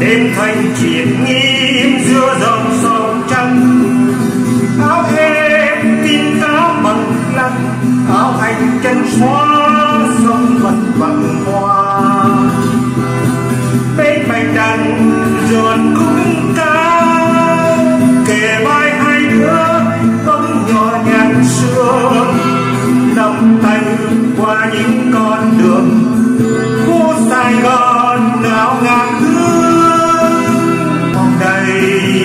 đêm thanh triệt nghiêm giữa dòng sông trắng. Áo em tin cá bằng lăng, áo anh chân xóa sông vẫn bằng hoa. Bên bạch đằng giòn cung ca, kề vai hai đứa bóng nhỏ nhạt sương, nắm tay qua những con đường phố Sài Gòn ngào ngạt hương. Vòng đầy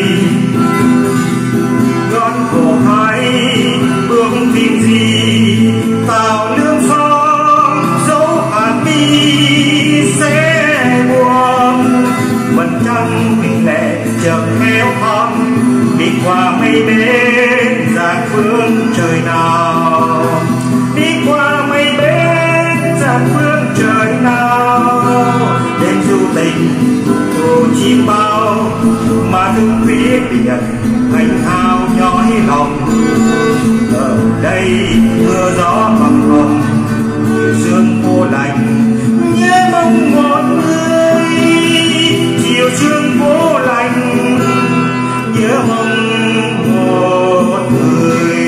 gót cổ hai bước tìm gì, tạo lương phong dấu hạt mi sẽ buông. Vẫn trăng bình lệ chợt héo hon, đi qua mây bên dạt phương trời nào, đi qua mây bên dạt phương trời nào. Đêm du tình hồ chim bao mà thương phía biển thanh thao nhói lòng. Ở đây mưa gió bằng hồng, sương vô lạnh nhớ mong một người. Chiều sương vô lạnh nhớ mong một người.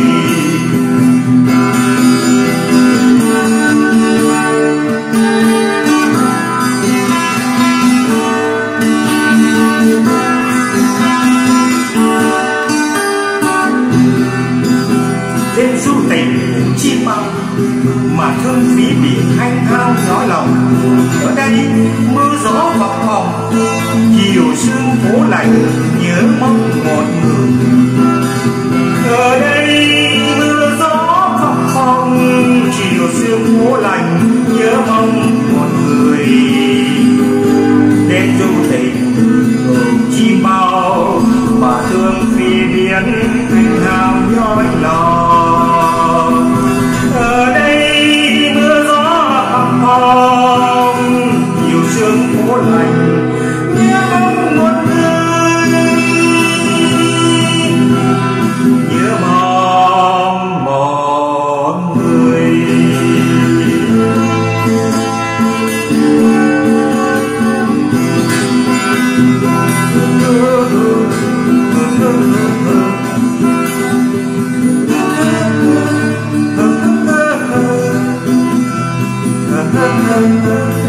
Đêm du tình chim bao mà thương phí biển thanh thao nhói lòng. Ở đây mưa gió bọc hồng, chiều sương phố lạnh nhớ mong một người. Ở đây mưa gió bọc hồng, chiều sương phố lạnh nhớ mong một người. Đêm du tình chim bao mà thương phí biển thanh thao nhói lòng. Ở đây mưa gió bọc hồng, chiều sương phố lạnh nhớ mong một người. Nhớ mong một người. Ha ha ha ha.